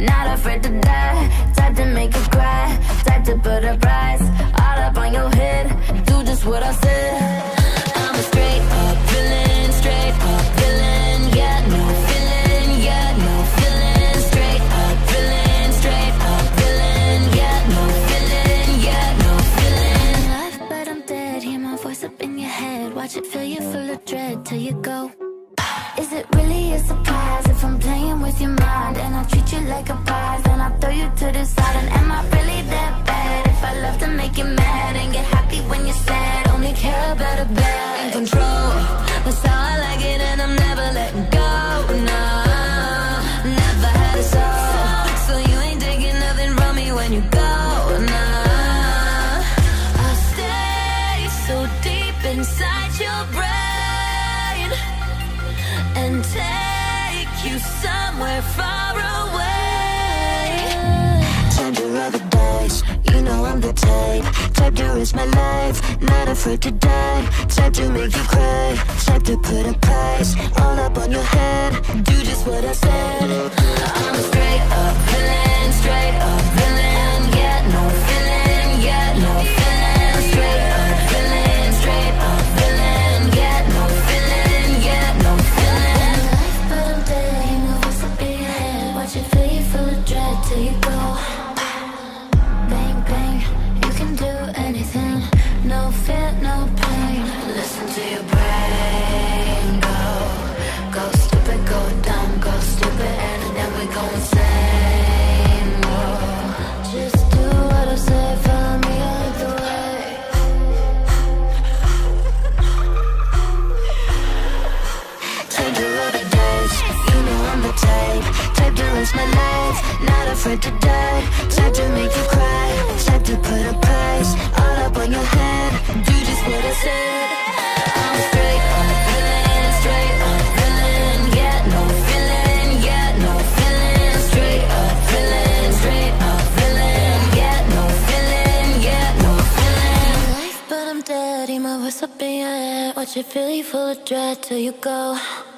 not afraid to die. Type to make you cry, type to put a price all up on your head. Do just what I said. I'm a straight up villain, straight up villain. Yeah, no feeling, yeah, no feeling. Straight up villain, straight up villain. Yeah, no feeling, yeah, no feeling. Alive, but I'm dead. Hear my voice up in your head. Watch it fill you full of dread till you go. Is it really a surprise if I'm playing with your mind and I treat you like a prize? Then I throw you to the side. And am I really that bad if I love to make you mad and get happy when you're sad? Only care about a bad. In control, that's how I like it, and I'm never letting go. No, never had a soul, so you ain't taking nothing from me when you go. No, I'll stay so deep inside your brain and take you somewhere far away. Time to roll the dice, you know I'm the type to risk my life, not afraid to die. Type to make you cry, type to put a price all up on your head. Do just what I said. I'm a straight up villain, straight up villain. Yeah, no feeling, yeah, no feeling. Straight up villain, straight up villain. Yeah, no feeling, yeah, no feeling. But I'm dead, you know what's up in your head. Watch it fill you full of dread till you go. Bang, bang, you can do anything. No fear, no pain. Listen to your brain. Go stupid, go dumb, go stupid, and then we go insane. Whoa. Just do what I say, follow me all the way. Time to roll the dice, you know I'm the type to risk my life, not afraid to die. Type to make you cry, type to put a price all up on your head. Do just what I said. I'm straight up villain, straight up villain. Yeah, no feeling, yeah, no feeling. Straight up villain, straight up villain. Yeah, no feeling, yeah, no feeling. Life, but I'm dead. Hear my voice up in your head. Watch it fill you full of dread till you go.